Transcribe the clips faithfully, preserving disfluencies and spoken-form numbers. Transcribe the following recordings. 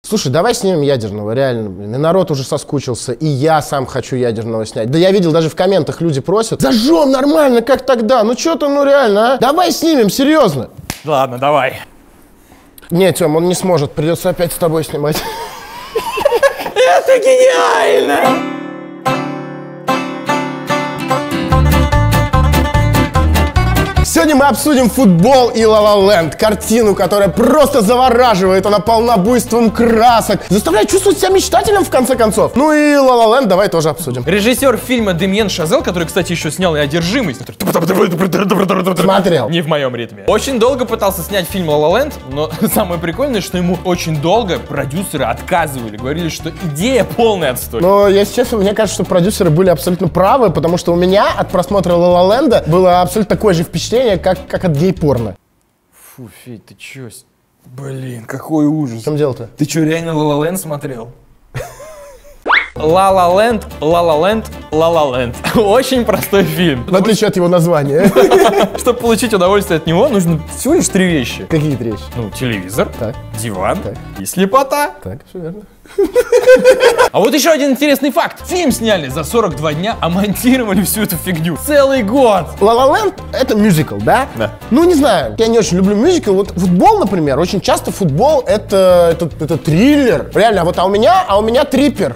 Слушай, давай снимем ядерного, реально, блин. И народ уже соскучился, и я сам хочу ядерного снять. Да я видел, даже в комментах люди просят. Зажжем нормально, как тогда. Ну что-то, ну реально, а? Давай снимем, серьезно. Ладно, давай. Не, Тём, он не сможет, придется опять с тобой снимать. Это гениально! Сегодня мы обсудим футбол и La La Land, картину, которая просто завораживает, она полна буйством красок, заставляет чувствовать себя мечтателем в конце концов. Ну и La La Land давай тоже обсудим. Режиссер фильма Демьен Шазел, который, кстати, еще снял и «Одержимость». Смотрел. Не в моем ритме. Очень долго пытался снять фильм La La Land, но самое прикольное, что ему очень долго продюсеры отказывали, говорили, что идея полный отстой. Но, если честно, мне кажется, что продюсеры были абсолютно правы, потому что у меня от просмотра La La Land было абсолютно такое же впечатление, Как, как от гей-порно. Фу, Федь, ты чё? Блин, какой ужас. В чем дело-то? Ты чё, реально La La Land смотрел? La La Land, La La Land, La La Land. Очень простой фильм. В отличие от его названия. Чтобы получить удовольствие от него, нужно всего лишь три вещи. Какие три вещи? Ну, телевизор, так. диван так. и слепота. Так, все верно. А вот еще один интересный факт. Фильм сняли за сорок два дня, а монтировали всю эту фигню целый год. La La Land — это мюзикл, да? Да. Ну, не знаю, я не очень люблю мюзикл. Вот футбол, например, очень часто футбол — это, это, это триллер. Реально, а вот а у меня, а у меня триппер.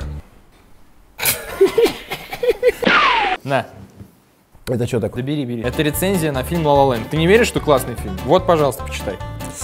На. Это что такое? Да бери, бери. Это рецензия на фильм La La Land. Ты не веришь, что классный фильм? Вот, пожалуйста, почитай.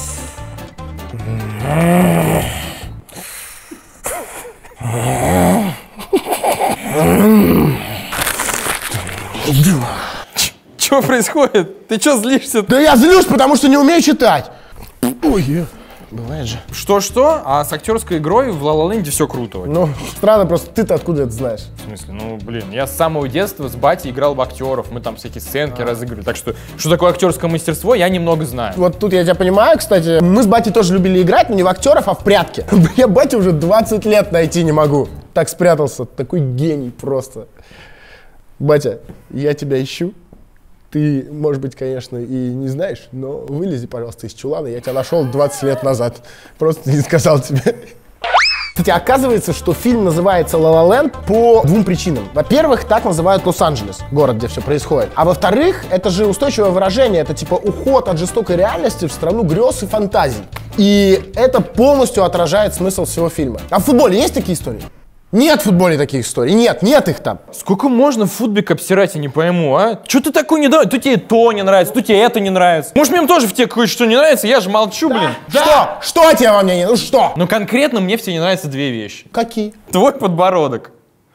Что происходит? Ты что злишься? Да я злюсь, потому что не умею читать. Ой, бывает же. Что-что? А с актерской игрой в La La Land все круто. Ну, странно просто, ты-то откуда это знаешь? В смысле? Ну, блин, я с самого детства с батей играл в актеров, мы там всякие сценки разыгрывали. Так что, что такое актерское мастерство, я немного знаю. Вот тут я тебя понимаю, кстати. Мы с батей тоже любили играть, но не в актеров, а в прятки. Я батю уже двадцать лет найти не могу. Так спрятался, такой гений просто. Батя, я тебя ищу. Ты, может быть, конечно, и не знаешь, но вылези, пожалуйста, из чулана. Я тебя нашел двадцать лет назад. Просто не сказал тебе. Кстати, оказывается, что фильм называется La La Land по двум причинам. Во-первых, так называют Лос-Анджелес, город, где все происходит. А во-вторых, это же устойчивое выражение. Это типа уход от жестокой реальности в страну грез и фантазий. И это полностью отражает смысл всего фильма. А в футболе есть такие истории? Нет в футболе таких историй. Нет, нет их там. Сколько можно в футбик обсирать, я не пойму, а? Что ты такой не нравится? То тебе то не нравится, то тебе это не нравится. Может, мне тоже в тебе кое-что не нравится, я же молчу, да, блин. Да. Что? Что тебе во мне не нравится? Ну что? Но конкретно мне все не нравятся две вещи. Какие? Твой подбородок.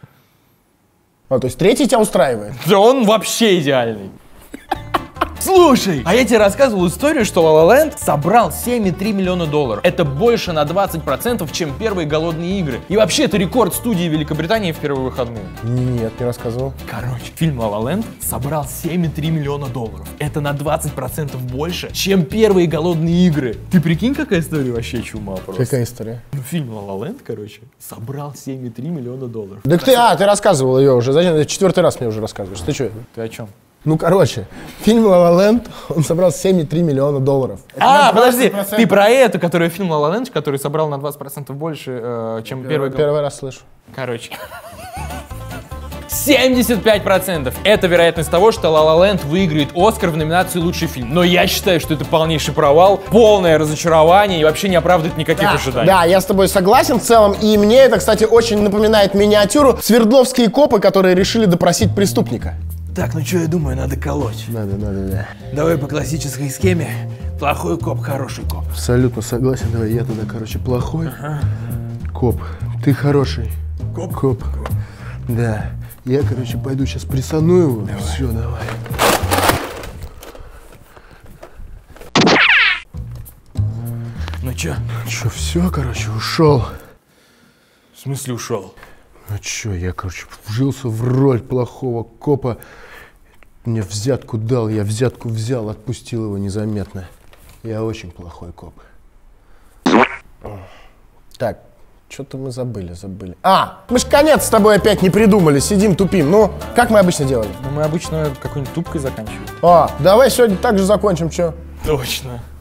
А, то есть третий тебя устраивает? Да он вообще идеальный. Слушай, а я тебе рассказывал историю, что La La Land собрал семь и три миллиона долларов. Это больше на двадцать процентов, чем первые «Голодные игры». И вообще, это рекорд студии Великобритании в первые выходные. Нет, не рассказывал. Короче, фильм La La Land собрал семь и три миллиона долларов. Это на двадцать процентов больше, чем первые «Голодные игры». Ты прикинь, какая история вообще чума просто. Какая история? Ну, фильм La La Land, короче, собрал семь и три миллиона долларов. Так ты, а, ты рассказывал ее уже. Зачем? Ты четвертый раз мне уже рассказываешь. Ты что? Ты о чем? Ну, короче, фильм La La Land, он собрал семь и три миллиона долларов. А, подожди, ты про эту, которую фильм La La Land, который собрал на двадцать процентов больше, э, чем первый... Первый раз слышу. Короче. семьдесят пять процентов. Это вероятность того, что La La Land выиграет Оскар в номинации «Лучший фильм». Но я считаю, что это полнейший провал, полное разочарование и вообще не оправдывает никаких да, ожиданий. Да, я с тобой согласен в целом. И мне это, кстати, очень напоминает миниатюру «Свердловские копы», которые решили допросить преступника. Так, ну что, я думаю, надо колоть. Надо, надо, да. Давай по классической схеме. Плохой коп, хороший коп. Абсолютно согласен. Давай я тогда, короче, плохой. Ага. Коп. Ты хороший. Коп? Коп. Коп. Да. Я, короче, пойду сейчас прессану его. Давай. Все, давай. Ну чё? Че, все, короче, ушел. В смысле ушел? Ну чё, я, короче, вжился в роль плохого копа. Мне взятку дал, я взятку взял, отпустил его незаметно. Я очень плохой коп. Так, что-то мы забыли, забыли. А, мы ж конец с тобой опять не придумали, сидим тупим. Ну, как мы обычно делаем? Ну, мы обычно какой-нибудь тупкой заканчиваем. А, давай сегодня так же закончим, чё? Точно.